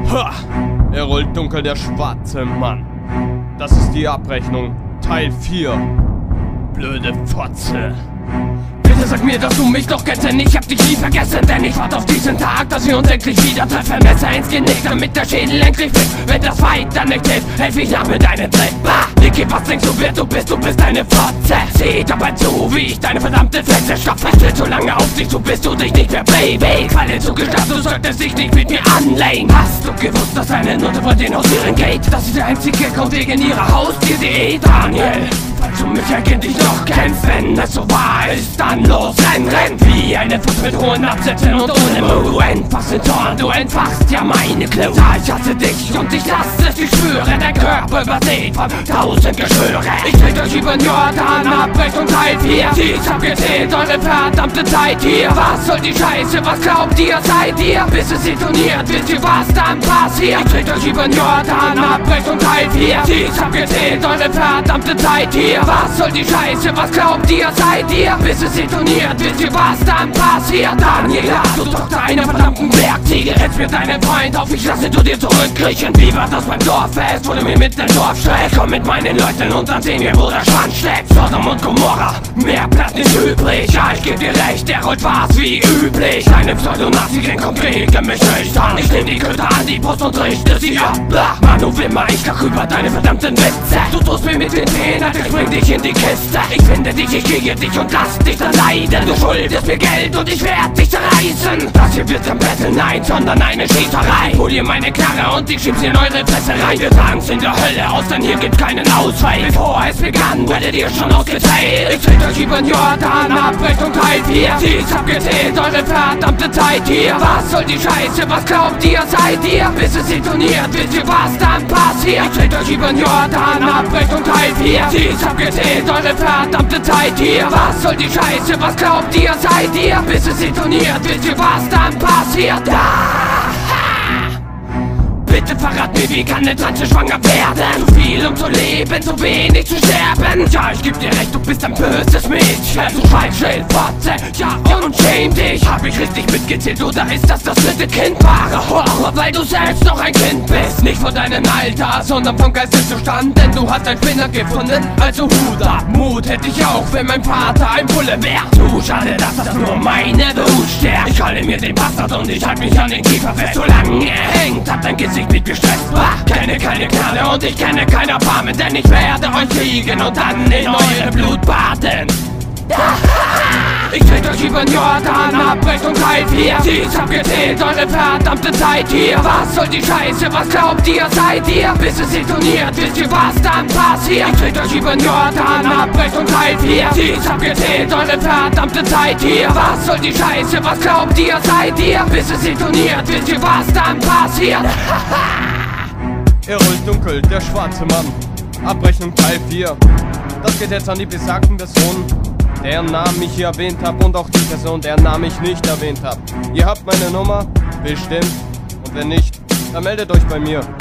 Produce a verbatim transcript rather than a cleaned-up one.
Ha! Er rollt dunkel, der schwarze Mann. Das ist die Abrechnung, Teil vier. Blöde Fotze. Bitte sag mir, dass du mich doch kennst, denn ich hab dich nie vergessen. Denn ich warte auf diesen Tag, dass wir uns endlich wieder treffen. Messer ins Genick, damit der Schädel endlich fliegt. Wenn das weiter nicht hilft, helf ich nach mit deinem Trick. Bah! Niki, was denkst du, wer du bist? Du bist eine Fotze. Seh dabei zu, wie ich deine verdammte Fresse stopfe. Ich will so lange auf dich, so bist du dich nicht mehr, Baby. Falle zu Gestalt, du solltest dich nicht mit mir anlegen. Hast du gewusst, dass eine Nutte von den Haustieren geht? Das ist der einzige Grund wegen ihrer Haustier-Diät, Daniel. Falls du mich eigentlich noch kennst, wenn es so wahr ist, dann los, renn, renn. Wie eine Fuß mit hohen Absätzen und ohne Mut. Du entfachst den Zorn, du entfachst ja meine Clue. Ja, ich hasse dich und ich lasse es, ich schwöre, dein Körper übersät von tausend Geschwüre. Ich trete euch über den Jordan, Abrechnung Teil vier. Dies hab gezählt, eure verdammte Zeit hier. Was soll die Scheiße, was glaubt ihr, seid ihr? Bis es detoniert, wisst ihr, was dann passiert? Ich trete euch über den Jordan, Abrechnung Teil vier. Dies hab gezählt, eure verdammte Zeit hier. Was soll die Scheiße, was glaubt ihr, seid ihr? Bis es detoniert, wisst ihr, was dann passiert? Daniela, du Tochter einer verdammten Bergziege. Jetzt mir deinen Freund auf, ich lasse du dir zurückkriechen. Wie war das beim Dorffest, wo du mir mit dem Dorf schlägst? Komm mit meinen Leuten und dann sehen wir, wo der Schwanz steckt. Sodom und Gomorra, mehr Blatt ist übrig. Ja, ich geb dir recht, der rollt was wie üblich. Deine Pseudo-Nazi-Gang kommt gegen mich nicht an. Ich nehm die Köder an die Brust und richte sie ab. Manu Wimmer, ich lach über deine verdammten Witze. Du tust mir mit den Zähnen, Alter, ich bring dich in die Kiste. Ich finde dich, ich kriege dich und lass dich dann leiden. Du schuldest mir Geld und ich werd dich zerreißen. Das hier wird kein Battle, nein, sondern eine Schießerei. Hol ihr meine Knarre und ich schieb sie in eure Fresse rein. Wir tragen's in der Hölle aus, denn hier gibt's keinen Ausweg. Bevor es begann, werdet ihr schon ausgeteilt. Ich trete euch über den Jordan, Abrechnung Teil vier. Dies hab gezählt, eure verdammte Zeit hier. Was soll die Scheiße, was glaubt ihr, seid ihr? Bis es detoniert, wisst ihr, was dann passiert? Ich trete euch über den Jordan, Abrechnung Teil vier. Dies hab gezählt, eure verdammte Zeit hier. Was soll die Scheiße, was glaubt ihr, seid ihr? Bis es detoniert, wisst ihr, was dann passiert? Ah! Bitte verrat mir, wie kann eine Tranche schwanger werden? Zu viel, um zu leben, zu wenig zu sterben. Ja, ich geb dir recht, du bist ein böses Mädchen. Du Schweinschildfotze, ja und schäm dich. Hab ich richtig mitgezählt oder ist das das dritte Kind? Wahre Horror, weil du selbst noch ein Kind bist. Nicht von deinem Alter, sondern vom Geisteszustand. Denn du hast ein Spinner gefunden, also Hut ab. Mut hätte ich auch, wenn mein Vater ein Bulle wär. Zu schade, dass das nur meine Wut stärkt. Ich halte mir den Bastard und ich halt mich an den Kiefer fest. Solange er hängt, hat dein Gesicht mit gestresst. Bah, kenne keine Gnade und ich kenne kein Erbarmen, denn ich werde euch kriegen und dann in eure Blut baden. Ich trete euch über den Jordan, Abrechnung Teil vier. Dies hab gezählt, eure verdammte Zeit hier. Was soll die Scheiße, was glaubt ihr, seid ihr? Bis es detoniert, wisst ihr, was dann passiert? Ich trete euch über den Jordan, Abrechnung Teil vier. Dies hab gezählt, eure verdammte Zeit hier. Was soll die Scheiße, was glaubt ihr, seid ihr? Bis es detoniert, wisst ihr, was dann passiert? Er rollt dunkel, der schwarze Mann. Abrechnung Teil vier. Das geht jetzt an die besagten Personen, deren Namen ich hier erwähnt habe und auch die Person, deren Namen ich nicht erwähnt habe. Ihr habt meine Nummer? Bestimmt. Und wenn nicht, dann meldet euch bei mir.